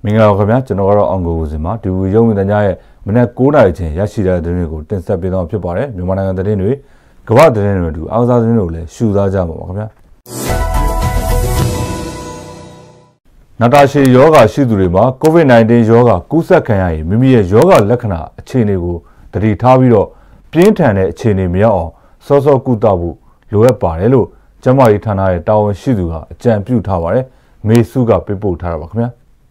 Minga General Angozima, do young the Naya, Menacona, Yashida, the Nigo, ten step in on Pipare, Numana the Renue, go out the Renue, outside the Nule, shoes Ajama. Natasha Yoga Shidurima, COVID-19 Yoga, Kusa Kayai, Mimi Yoga Lakana, Chinigo, the Ritaviro, Pientane, Chini Miao, Soso Kutabu, Lue Parelo, Jamai Tanai, Town Shiduga, Champu Taware, Mesuga people Taravakmia.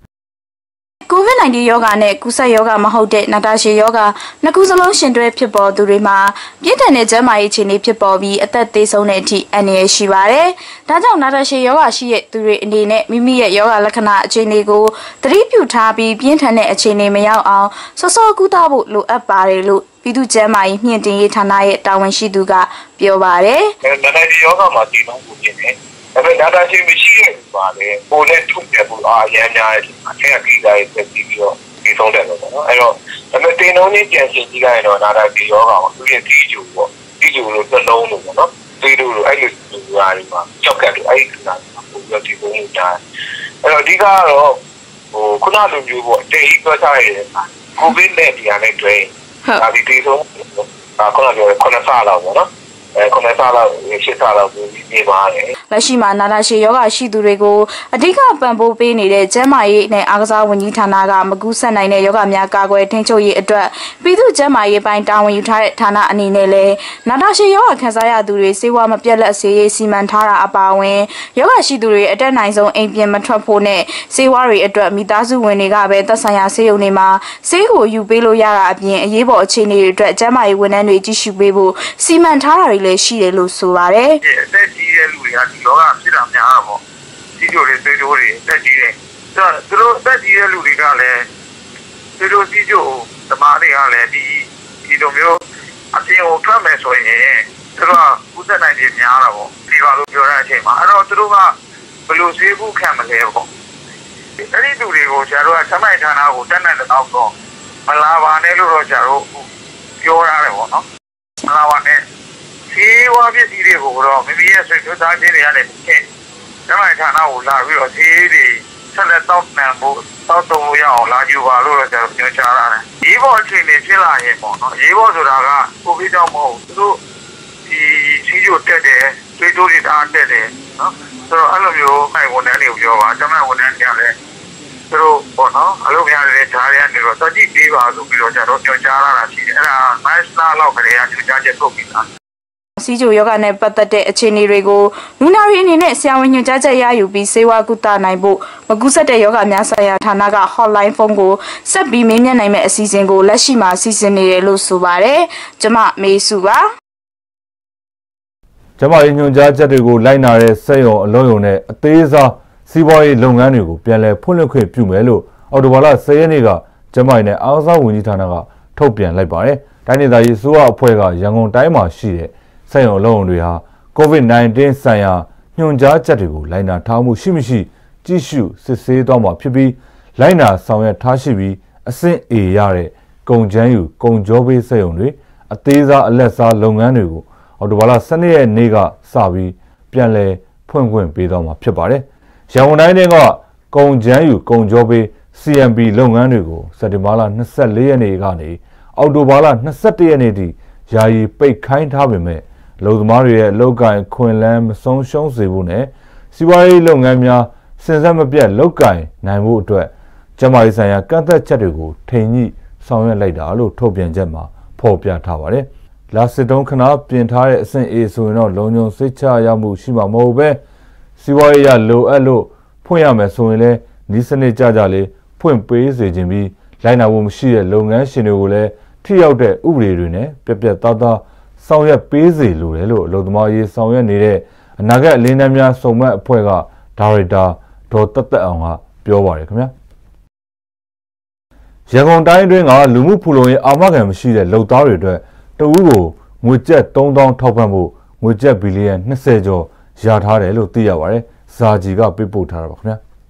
COVID-19 yoga ne kusa yoga မဟုတ်တဲ့ Natasha yoga နှစ်ခုစလုံးရှင်တွဲဖြစ်ပေါ်သူတွေမှာပြင်းထန်တဲ့ကျန်းမာရေးအခြေအနေဖြစ်ပေါ်ပြီးအသက်သေဆုံးတဲ့အထိအန္တရာယ်ရှိပါတယ်။ဒါကြောင့် Natasha yoga ရှိတဲ့သူတွေအနေနဲ့မိမိရဲ့ yoga လက္ခဏာအခြေအနေကိုသတိပြုထားပြီးပြင်းထန်တဲ့အခြေအနေမရောက်အောင်စောစောကုသဖို့လိုအပ်ပါတယ်လို့ပြည်သူ့ကျန်းမာရေးမြင့်တင်ရေးဌာနရဲ့တာဝန်ရှိသူကပြောပါတယ်။ Natasha yoga မှာဒီလိုကိုပြင်တယ်။ဒါပေမဲ့ Natasha မရှိရဲ့ပါလေ။ကိုယ်နဲ့ထုတ်တယ်ဘူးအရန်များတယ်။အဲ့ဒါကြီးတိုင်းပဲပြီးတော့ဒီဆုံးတယ်လို့ပေါ့နော်။အဲ့တော့ဒါပေမဲ့တင်လုံးကြီးကြံစည်ကြီးကရင်တော့ Natasha yoga ကိုသူရဲ့တီးကျူပေါ့။တီးကျူလို့နှလုံးလို့ပေါ့နော်။တီးလို့အဲ့လိုလူရာတွေမှာကြောက်ကတ်လို့အဲ့ဒီကနာကိုပြောဒီပုံကြီးတာ။အဲ့တော့အဓိကကတော့ခုနလိုမျိုးပေါ့တေးကြီးပြောထားရတဲ့ကိုဗစ်နဲ့ဒီဟာနဲ့တွဲဒါဒီတီးဆုံးခုနပြောခုနစားလောက်ပေါ့နော်။ခုနစားလောက်ရှစ်စားလောက်ပြီးပါတယ်လက်ရှိမှာနာတာရှည်ယောဂရှိသူတွေကိုအဓိကပံ့ပိုးပေးနေတဲ့ကျန်းမာရေးနဲ့အားကစားဝန်ကြီးဌာနကမကူးဆက်နိုင်တဲ့ယောဂများကာကွယ်ထိန်းချုပ်ရေးအတွက်ပြည်သူ့ကျန်းမာရေးပိုင်းတာဝန်ယူထားတဲ့ဌာနအနေနဲ့လည်းနာတာရှည်ယောဂခံစားရသူတွေစေဝါမပြတ်လက်ဆေးရေးစီမံထားတာအပါအဝင်ယောဂရှိသူတွေအတက်နိုင်ဆုံးအိမ်ပြင်မထွက်ဖို့နဲ့စေဝါတွေအတွက်မိသားစုဝင်တွေကပဲသက်ဆိုင်ရာဆေးရုံတွေမှာဆေးကိုယူပေးလို့ရတာအပြင်အရေးပေါ်အခြေအနေတွေအတွက်ကျန်းမာရေးဝန်ထမ်းတွေကြည့်ရှုပေးဖို့စီမံထားတာတွေလည်းရှိတယ်လို့ဆိုပါတယ်အသက်ကြီးတဲ့လူတွေကဒီယောဂဖြစ်တာများတာပေါ့ဒီလိုတွေသွေးတိုးတွေတက်ကြီးတယ်သူတို့တက်ကြီးတဲ့လူတွေကလည်းသူတို့ကြီးကျိုးသမားတွေကလည်းဒီလိုမျိုးအပြင်ကိုထွက်မယ်ဆိုရင်သူတို့ကဥသက်နိုင်တွေများတာပေါ့ဒီပါလို့ပြောတဲ့အချိန်မှာအဲ့တော့သူတို့ကဘယ်လိုဆေးဖို့ခံမလဲပေါ့အဲ့ဒီလူတွေကိုကျတော့ဆမိုင်ဌာနကိုတက်နိုင်တဲ့နောက်တော့မလာပါနဲ့လို့တော့ကျတော့ပြောရတယ်ပေါ့နော်မလာပါနဲ့ဒီဝါပစ္စည်းတွေကိုတော့မိမိရဲ့ဆွေမျိုးသားချင်းတွေရတယ်ဖြစ်ကျမဌာနကိုလာပြီးတော့ဈေးတွေဆက်လက်တောက်နှံဖို့တောက်တုံလို့ရအောင်လာယူပါလို့တော့ကျွန်တော်ညွှန်ကြားရတယ်။ရေးပေါ်အခြေအနေဖြစ်လာရင်ပေါ့နော်။ရေးပေါ်ဆိုတာကကိုဗစ်ကြောင့်မဟုတ်သူတို့ဒီစီးကျိုတက်တယ်သွေးတိုးတွေအားတက်တယ်နော်။ဆိုတော့အဲ့လိုမျိုးမိုက်ဝန်ထမ်းတွေကိုပြောပါကျမဝန်ထမ်းတွေကလည်းသူတို့ပေါ့နော်အလုပ်များတဲ့ဓာတ်ရနေတော့တတိပေးပါဆိုပြီးတော့ကျွန်တော်ညွှန်ကြားရတာရှိတယ်။အဲ့ဒါမတ်လလောက်ကလေးကညွှန်ကြားချက်ထုတ်ပြီးသားစီဂျိုယောဂနဲ့ပတ်သက်တဲ့အခြေအနေတွေကိုလူနာတွေအနေနဲ့ဆရာဝန်ညွှန်ကြားချက်ရယူပြီးစေဝါကုသနိုင်ဖို့မကူးစက်တဲ့ယောဂများဆိုင်ရာဌာနက hotline ဖုန်းကိုဆက်ပြီးမေးမြန်းနိုင်မယ့်အစီအစဉ်ကိုလက်ရှိမှာစီစဉ်နေတယ်လို့ဆိုပါတယ်။ကျမမေစုပါ။ကျမညွှန်ကြားချက်တွေကိုလိုက်နာတဲ့စက်ရုံအလုံးရုံနဲ့အသေးစားစီးပွားရေးလုပ်ငန်းတွေကိုပြန်လည်ဖွင့်လှစ်ခွင့်ပြုမယ်လို့အော်တိုဘာလ10ရက်နေ့ကကျမနဲ့အားကစားဝန်ကြီးဌာနကထုတ်ပြန်လိုက်ပါတယ်။တိုင်းဒေသကြီးအစိုးရအဖွဲ့ကရန်ကုန်တိုင်းမှာရှိတဲ့စက်ရုံအလုံးတွေဟာ COVID-19 ဆိုင်ရာညွှန်ကြားချက်တွေကိုလိုက်နာထားမှုရှိမရှိကြည့်ရှုစစ်ဆေးသွားမှာဖြစ်ပြီးလိုက်နာဆောင်ရွက်ထားရှိပြီးအဆင့် A ရတဲ့ကုန်ချမ်းယူကုန်ကြောပေးစက်ရုံတွေအသေးစားအလက်စားလုပ်ငန်းတွေကိုအော်တိုဘာလ12ရက်နေ့ကစပြီးပြန်လည်ဖွင့်ခွင့်ပေးသွားမှာဖြစ်ပါတယ်။ရန်ကုန်တိုင်းကကုန်ချမ်းယူကုန်ကြောပေး CMB လုပ်ငန်းတွေကိုစက်တင်ဘာလ24ရက်နေ့ကနေအောက်တိုဘာလ21ရက်နေ့ထိယာယီပိတ်ခိုင်းထားပေမဲ့လူသမားတွေရဲ့အလုပ်ကိုင်ခွင်လန်းမဆုံးရှုံးစေဖို့နဲ့စီးပွားရေးလုပ်ငန်းများစဉ်ဆက်မပြတ်လုပ်ကိုင်နိုင်ဖို့အတွက်ကျန်းမာရေးဆိုင်ရာကန့်သတ်ချက်တွေကိုထိန်ညှိဆောင်ရွက်လိုက်တာလို့ထုတ်ပြန်ချက်မှာဖော်ပြထားပါတယ်။လာစစ်တုံးခဏပြင်ထားတဲ့အဆင့် A ဆိုရင်တော့လုံခြုံစိတ်ချရမှုရှိမှာမဟုတ်ပဲစီးပွားရေးရလိုအပ်လို့ဖွင့်ရမယ်ဆိုရင်လည်းဤစနစ်ကြကြလေးဖွင့်ပေးစေခြင်းပြီးလိုက်နာဖို့မရှိတဲ့လုပ်ငန်းရှင်တွေကိုလည်းထိရောက်တဲ့ဥပဒေတွေနဲ့ပြပြသားသားဆောင်ရွက်ပေးစေလိုတယ်လို့အလုပ်သမားရေးဆောင်ရွက်နေတဲ့အနာဂတ်အလင်းတန်းများစုံမက်အဖွဲ့ကဒါရိုက်တာဒေါ်တက်တက်အောင်ကပြောပါတယ်ခင်ဗျာရန်ကုန်တိုင်းအတွင်းကလူမှုဖူလုံရေးအာမခံမရှိတဲ့လုပ်သားတွေအတွက်တဦးကိုငွေကျပ်3000ထောက်ပံ့ဖို့ငွေကျပ်ဘီလီယံ20ကျော်ရထားတယ်လို့သိရပါတယ်ဇာဂျီကပေးပို့ထားတာပါခင်ဗျာ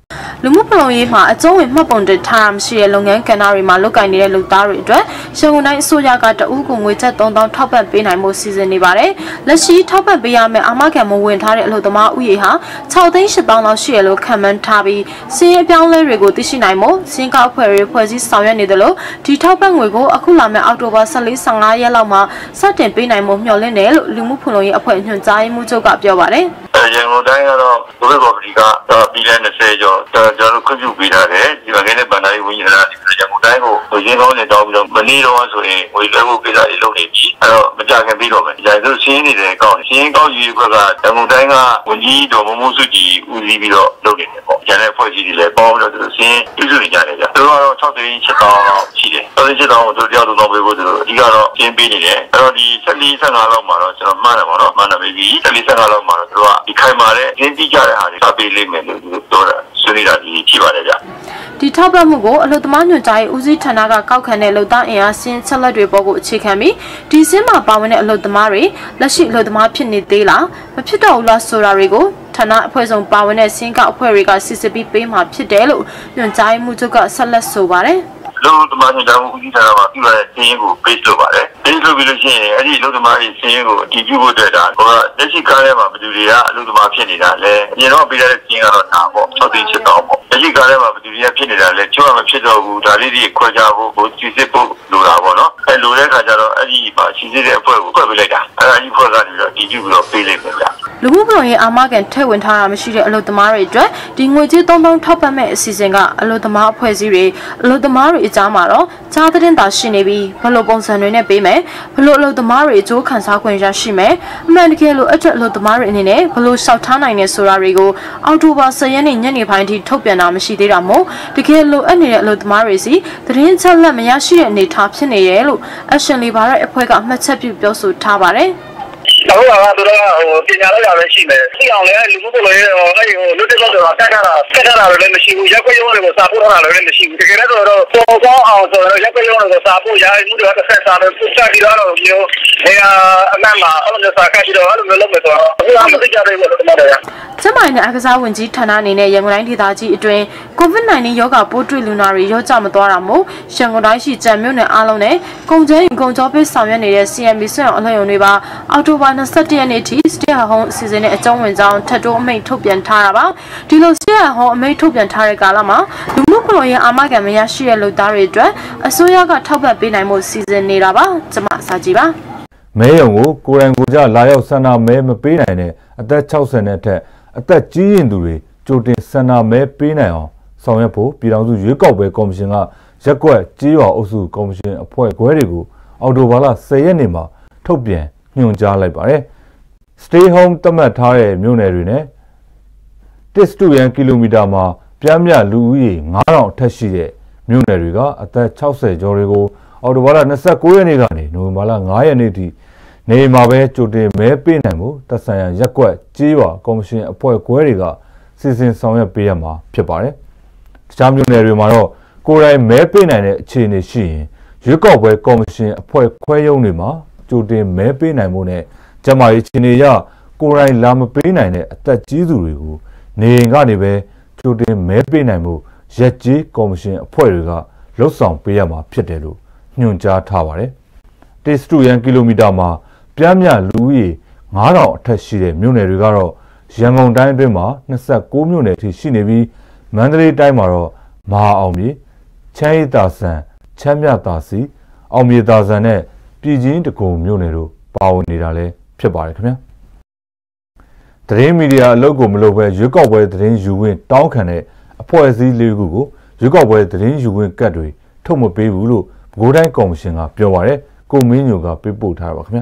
လူမှုဖလုံရေးမှာအကျုံးဝင်မှတ်ပုံတင်ထားမှရှိတဲ့လုပ်ငန်းကဏ္ဍတွေမှာလုပ်ကိုင်နေတဲ့လူသားတွေအတွက်ရန်ကုန်တိုင်းအစိုးရကတအူးကိုငွေကျပ်3000ထောက်ပံ့ပေးနိုင်မှုစီစဉ်နေပါတယ်။လက်ရှိထောက်ပံ့ပေးရမယ့်အာမခံမဝင်ထားတဲ့အလုပ်သမားဥယေဟာ6,800,000လောက်ရှိရလို့ခန့်မှန်းထားပြီးစီးရဲပြောင်းလဲတွေကိုသိရှိနိုင်မှုစင်ကောက်ဖွဲ့ရေးဖွဲ့စည်းဆောင်ရွက်နေတယ်လို့ဒီထောက်ပံ့ငွေကိုအခုလာမယ့်အောက်တိုဘာ14-15ရက်လောက်မှာစတင်ပေးနိုင်မှုမျှော်လင့်တယ်လို့လူမှုဖလုံရေးအဖွဲ့ညွှန်ကြားရေးမှူးချုပ်ကပြောပါတယ်။ရန်ကုန်တိုင်းကတော့ဘုရားကော်မတီကပြည်လဲ20ကျော်ကျွန်တော်ခွင့်ပြုပေးထားတယ်ဒီမှာကနေဗန္ဒာရေးဝန်ကြီးဌာနရန်ကုန်တိုင်းကိုရင်းကောင်းနေတောင်းပြီးတော့မနေ့တော့ဆိုရင်ဝေလွှဲဖို့ကိစ္စတွေလုပ်နေပြီအဲ့တော့မကြခင်ပြီးတော့မယ်ဒါဆိုရှင်းနေတယ်ကောင်းရှင်းကောင်းရေးခွက်ကရန်ကုန်တိုင်းကဝန်ကြီးတော်မမိုးစုကြည်ဦးစီးပြီးတော့လုပ်နေတယ်ပေါ့ကျန်တဲ့ဖွဲ့စည်းတွေလည်းပေါင်းပြီးတော့သူတို့ရှင်းပြုစုနေကြတယ်ဗျသူတို့ကတော့6,800,000လောက်ရှိတယ်6,800,000ကိုသူတို့တရားတော်ပေးဖို့သူတို့အဓိကတော့ရှင်းပေးနေတယ်အဲ့တော့ဒီ14-15လောက်မှာတော့ကျွန်တော်မှန်းတယ်ပေါ့နော်မှန်းတယ်ပြီ14-15လောက်မှာတော့သူတို့ကဒီခိုင်မာတဲ့အင်းတိကြတဲ့ဟာတွေပေးလိမ့်မယ်လို့သူတို့ပြောတာဆွေးနွေးတာဒီရှိပါတယ်ဗျဒီထောက်ပံ့မှုကိုအလုပ်သမားညွှန်ကြားရေးဦးစီးဌာနကကောက်ခံတဲ့လုပ်သားအင်အားစင်းချက်လက်တွေပေါ်ကိုအခြေခံပြီးဒီစင်းမှာပါဝင်တဲ့အလုပ်သမားတွေလက်ရှိအလုပ်သမားဖြစ်နေသေးလားမဖြစ်တော့ဘူးလားဆိုတာတွေကိုဌာနအဖွဲ့စုံပါဝင်တဲ့စင်းကောက်အဖွဲ့တွေကစစ်စစ်ပြီးပေးမှာဖြစ်တယ်လို့ညွှန်ကြားရေးမှူးချုပ်ကဆက်လက်ဆိုပါတယ်လို့တမန်တော်ဦးစီးဌာနမှာပြုရတဲ့စင်းကိုပေးလုပ်ပါတယ်။ပေးလုပ်ပြီးလို့ရှိရင်အဲ့ဒီလူသမားတွေစင်းကိုအတည်ပြုဖို့အတွက်ဒါကလက်ရှိကားထဲမှာဘယ်သူတွေကအလူသမားဖြစ်နေတာလဲအရင်တော့ပေးတဲ့စင်းကတော့နာပေါ့6,800,000ပေါ့လက်ရှိကားထဲမှာဘယ်သူတွေကဖြစ်နေတာလဲကျွတ်မဖြစ်တော့ဘူးဒါလေးတွေခွဲခြားဖို့ကိုစစ်စစ်ဖို့လိုတာပေါ့နော်အဲ့လိုတဲ့အခါကျတော့အဲ့ဒီမှာစစ်စစ်တဲ့အဖွဲ့ကိုခွဲပေးလိုက်တာအဲ့ဒါကြီးဖွဲ့ကနေပြီးတော့အတည်ပြုပြီးတော့ပေးလိုက်မယ်ဗျလူမှုဖလုံရေးအာမခံထည့်ဝင်ထားတာမရှိတဲ့အလုပ်သမားတွေအတွက်ဒီငွေကြေး3000ထောက်ပံ့မဲ့အစီအစဉ်ကအလုပ်သမားအဖွဲ့အစည်းတွေအလုပ်သမားတွေအကြားမှာတော့ကြားတဲ့တင်တာရှိနေပြီးဘလို့ပုံစံတွေနဲ့ပေးမယ်ဘလို့အလုပ်သမားတွေအကျိုးခံစားခွင့်ရရှိမယ်အမှန်တကယ်လို့အတွက်အလုပ်သမားတွေအနေနဲ့ဘလို့လျှောက်ထားနိုင်နေဆိုတာတွေကိုအောက်တိုဘာ10ရက်နေ့ညနေပိုင်းထိထုတ်ပြန်တာမရှိသေးတာမို့တကယ်လို့အပ်နေတဲ့အလုပ်သမားတွေစီသတင်းချက်လက်မရရှိတဲ့အနေအထားဖြစ်နေတယ်လို့ Action Labor ရဲ့အဖွဲ့ကမှတ်ချက်ပြုပြောဆိုထားပါတယ်အခုကသူတို့ပညာလိုက်တာပဲရှိမယ်။သိအောင်လည်းလူမှုဖလုံရေးအဲ့ဒီလူတစ်ယောက်တော့တက်တာလည်းမရှိဘူး။ရက်ွက်ရုံးတွေကိုစာပို့ထားတာလည်းမရှိဘူး။တကယ်တော့ပေါ်ပေါင်းအောင်ဆိုတော့ရက်ွက်ရုံးတွေကိုစာပို့ရမှုတွေတစ်ဆက်စာတွေပို့ချပြီးတော့မျိုးနေရာအမှန်မှာအဲ့လိုစာကပြီးတော့အဲ့လိုမျိုးလုပ်မယ်ဆိုတော့အခုအမှသိကြတယ်လို့ပြောတယ်။ကျမနဲ့အကစားဝန်ကြီးဌာနအနေနဲ့ရန်ကုန်တိုင်းဒေသကြီးအတွင်း COVID-19 ရောဂါပိုးတွေ့လူနာတွေရောကြမသွားတာမို့ရန်ကုန်တိုင်းရှိကြံမြို့နယ်အားလုံးနဲ့ကုန်ကျန်းကုန်ကြောပေးဆောင်ရွက်နေတဲ့ CMB ဆွမ်းအောင်အလှည့်ရုံတွေပါအောက်တိုဘာ21ရက်နေ့ထိ Stay at Home အစီအစဉ်နဲ့အကြောင်းဝင်ကြောင်းထပ်တိုးအမိန့်ထုတ်ပြန်ထားတာပါဒီလို Stay at Home အမိန့်ထုတ်ပြန်ထားတဲ့ကာလမှာလူမှုဖလုံရေးအာမခံမရရှိတဲ့လူသားတွေအတွက်အစိုးရကထောက်ပံ့ပေးနိုင်မှုစီစဉ်နေတာပါကျမစာကြည့်ပါမဲယုံကိုကိုယ်တိုင်ကိုကြလာရောက်ဆန္ဒမဲမပေးနိုင်တဲ့အသက်60နဲ့ထက်အသက်ကြီးရင်သူတွေကြိုတင်ဆန္ဒမဲပေးနိုင်အောင်ဆောင်ရွက်ဖို့ပြည်ထောင်စုရွေးကောက်ပွဲကော်မရှင်ကရက်ကွက်ကြေးရွာအုပ်စုကော်မရှင်အဖွဲ့ခွဲတွေကိုအော်တိုဘာလ10ရက်နေ့မှာထုတ်ပြန်ညွှန်ကြားလိုက်ပါတယ်။ Stay Home သတ်မှတ်ထားတဲ့မြို့နယ်တွေနဲ့တစ်စတူရန်ကီလိုမီတာမှာပြမ်းမြလူဦးရေ9000အထက်ရှိတဲ့မြို့နယ်တွေကအသက်60ကျော်တွေကိုအော်တိုဘာလ29ရက်နေ့ကနေနိုဝင်ဘာလ9ရက်နေ့ထိနေမှာပဲကြိုတင်မဲပေးနိုင်မှုသက်ဆိုင်ရာရက်ကွက်ကြေးရွာကော်မရှင်အဖွဲ့ခွဲတွေကစီစဉ်ဆောင်ရွက်ပေးရမှာဖြစ်ပါတယ်။တခြားမြို့နယ်တွေမှာတော့ကိုယ်တိုင်မဲပေးနိုင်တဲ့အခြေအနေရှိရင်ရွေးကောက်ပွဲကော်မရှင်အဖွဲ့ခွဲရုံးတွေမှာကြိုတင်မဲပေးနိုင်မှုနဲ့ကျန်းမာရေးအခြေအနေအရကိုယ်တိုင်လာမပေးနိုင်တဲ့အသက်ကြီးသူတွေကိုနေအိမ်ကနေပဲကြိုတင်မဲပေးနိုင်မှုရက်ကြီးကော်မရှင်အဖွဲ့တွေကလှုပ်ဆောင်ပေးရမှာဖြစ်တယ်လို့ညွှန်ကြားထားပါတယ်။တစ်စတူရန်ကီလိုမီတာမှာပြမ်းမြလူဦးရေ9000အထက်ရှိတဲ့မြို့နယ်တွေကတော့ရန်ကုန်တိုင်းအတွင်းမှာ29မြို့နယ်ထိရှိနေပြီးမန္တလေးတိုင်းမှာတော့မဟာအောင်မြေချမ်းရည်သာဆန်ချမ်းမြသာစီအောင်မြေသာဆန်နဲ့ပြည်ကြီးတကုံမြို့နယ်တို့ပါဝင်နေတာလည်းဖြစ်ပါတယ်ခင်ဗျာသတင်းမီဒီယာအလုပ်ကိုမလုပ်ဘဲရွေးကောက်ပွဲသတင်းယူဝင်တောင်းခံတဲ့အဖွဲ့အစည်းလေးခုကိုရွေးကောက်ပွဲသတင်းယူဝင်ကတ်တွေထုတ်မပေးဘူးလို့ပဲခူးတိုင်းကော်မရှင်ကပြောပါတယ်ကိုမင်းညိုကပေးပို့ထားပါခင်ဗျာ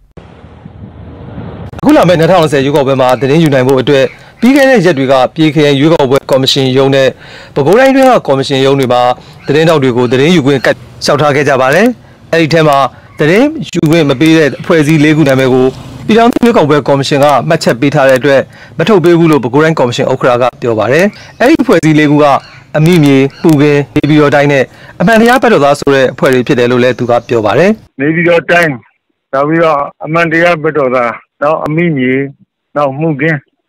အခုလာမယ့်2020ရွေးကောက်ပွဲမှာသတင်းယူနိုင်ဖို့အတွက်ပြီးခဲ့တဲ့ရက်တွေကပြည်ခရိုင်ရွေးကောက်ပွဲကော်မရှင်ရုံးနဲ့ပဲခူးတိုင်းတွင်းကကော်မရှင်ရုံးတွေမှာသတင်းတောက်တွေကိုသတင်းယူခွင့်ကတ်လျှောက်ထားခဲ့ကြပါတယ်။အဲဒီထဲမှာသတင်းယူခွင့်မပေးတဲ့အဖွဲ့အစည်း၄ခုနာမည်ကိုပြည်ထောင်စုရွေးကောက်ပွဲကော်မရှင်ကမှတ်ချက်ပေးထားတဲ့အတွက်မထုတ်ပေးဘူးလို့ပဲခူးတိုင်းကော်မရှင်ဥက္ကဋ္ဌကပြောပါတယ်။အဲဒီအဖွဲ့အစည်း၄ခုကအမိမြေပူကင်းနေပြည်တော်တိုင်းနဲ့အမှန်တရားဘက်တော်သားဆိုတဲ့အဖွဲ့တွေဖြစ်တယ်လို့လည်းသူကပြောပါတယ်။နေပြည်တော်တိုင်းနောက်ပြီးတော့အမှန်တရားဘက်တော်သားနောက်အမိမြေနောက်မှုကင်း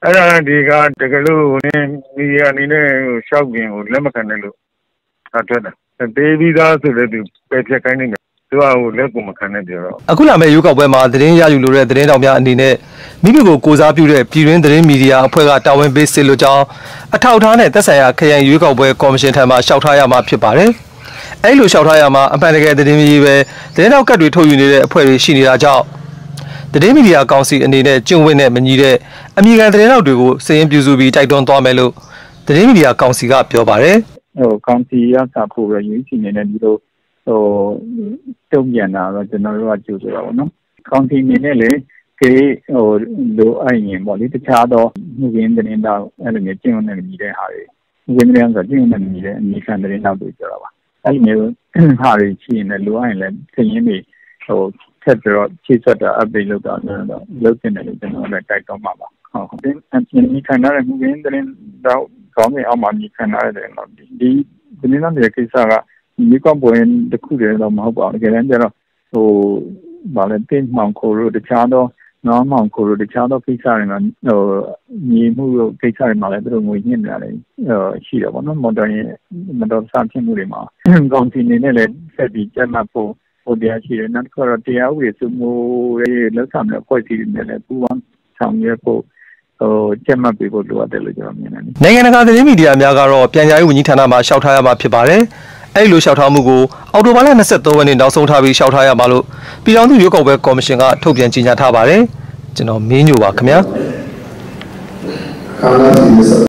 အဲ့ဒါဒီကတကယ်လို့မီဒီယာအနေနဲ့ရှောက်ပြင်ကိုလက်မခံနဲ့လို့ထွက်တာသေးပြီးသားဆိုတဲ့သူပဲဖြတ်ခိုင်းနေတယ်သူကလက်ကိုမခံနဲ့ပြောတော့အခုလာမယ့်ရွေးကောက်ပွဲမှာသတင်းရယူလိုတဲ့သတင်းတောင်များအနေနဲ့မိမိကိုကိုစားပြုတဲ့ပြည်တွင်းသတင်းမီဒီယာအဖွဲ့ကတာဝန်ပေးစစ်လို့ကြောင်းအထောက်အထားနဲ့သက်ဆိုင်ရာခရိုင်ရွေးကောက်ပွဲကော်မရှင်ထံမှလျှောက်ထားရမှာဖြစ်ပါတယ်။အဲဒီလိုလျှောက်ထားရမှာအမှန်တကယ်သတင်းမီဒီယာပဲသတင်းတောက်ကတ်တွေထုတ်ယူနေတဲ့အဖွဲ့တွေရှိနေတာကြောင့်သတင်းမီဒီယာကောင်စီအနေနဲ့ကျင့်ဝတ်နဲ့မညီတဲ့အမည်ခံသတင်းတောက်တွေကိုစည်ရင်ပြုစုပြီးတိုက်တွန်းသွားမယ်လို့သတင်းမီဒီယာကောင်စီကပြောပါတယ်။ကောင်စီရစာဖို့ရယူစီနေတဲ့ဒီလိုတုံ့ပြန်တာတော့ကျွန်တော်တို့ကကြိုဆိုတာပေါ့နော်။ကောင်စီအနေနဲ့လေလိုအပ်ရင်ပေါ့လေတခြားသောမှုရင်းသတင်းတောက်အဲ့လိုမျိုးကျင့်ဝတ်နဲ့ညီတဲ့ဟာတွေမှုရင်းသတင်းဆိုကျင့်ဝတ်နဲ့ညီတဲ့အမည်ခံသတင်းတောက်တွေပြောတာပါ။အဲ့လိုမျိုးဟာတွေရှိရင်လည်းလိုအပ်ရင်လည်းစည်ရင်တွေထပ်ပြီးတော့ဖြည့်ဆွတ်တာ update လုပ်တာတော့လုပ်တင်တယ်လို့ကျွန်တော်လည်းတိုက်တွန်းပါပါဟုတ်တယ်ဒီခံရတဲ့မှုရင်းသတင်းတော့ကောင်းတဲ့အောင်မှဒီခံရတဲ့တော့ဒီသတင်းတော့ဒီကိစ္စကဒီကွန်ပွင့်တစ်ခုတည်းတော့မဟုတ်ပါဘူးတကယ်တမ်းကျတော့ဗာလဲတင်မှောင်ခိုလို့တခြားတော့နော်မှောင်ခိုလို့တခြားတော့ကိစ္စတွေမှာညီမှုကိစ္စတွေမှာလည်းသူတို့ငွေညှစ်နေတာလည်းရှိတယ်ပေါ့နော်မော်တော်စားဖြစ်မှုတွေမှာကောင်စီနေနဲ့လည်းဆက်ပြီးကြက်မှတ်ဖို့ဟိုတရားရှိတယ်နောက်တစ်ခါတော့တရားဥပဒေစိုးမိုးရေးလက်ဆောင်တဲ့ဖွဲ့စည်းနေတယ်ပူးပေါင်းဆောင်ရွက်ဖို့ကြက်မှတ်ပေးဖို့လိုအပ်တယ်လို့ကျွန်တော်မြင်တယ်။နိုင်ငံတကာသတင်းမီဒီယာများကတော့ပြန်ကြားရေးဝန်ကြီးဌာနမှလျှောက်ထားရမှာဖြစ်ပါတယ်။အဲဒီလိုလျှောက်ထားမှုကိုအောက်တိုဘာလ23ရက်နေ့နောက်ဆုံးထားပြီးလျှောက်ထားရမှာလို့ပြည်ထောင်စုရွေးကောက်ပွဲကော်မရှင်ကထုတ်ပြန်ကြေညာထားပါတယ်။ကျွန်တော်မင်းညိုပါခင်ဗျာ။